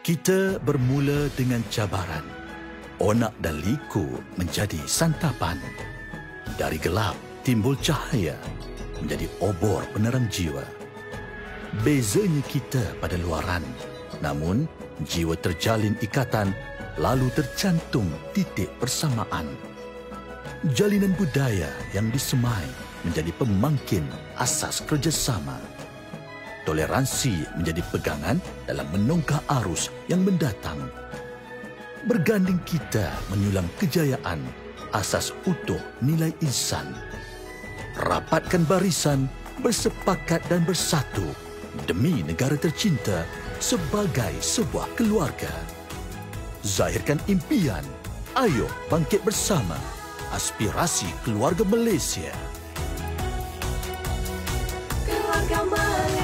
Kita bermula dengan cabaran. Onak dan liku menjadi santapan. Dari gelap timbul cahaya, menjadi obor penerang jiwa. Bezanya kita pada luaran, namun jiwa terjalin ikatan, lalu tercantum titik persamaan. Jalinan budaya yang disemai menjadi pemangkin asas kerjasama. Toleransi menjadi pegangan dalam menongkah arus yang mendatang. Berganding kita menyulam kejayaan, asas utuh nilai insan. Rapatkan barisan, bersepakat dan bersatu demi negara tercinta sebagai sebuah keluarga. Zahirkan impian, ayo bangkit bersama. Aspirasi keluarga Malaysia. Keluarga Malaysia.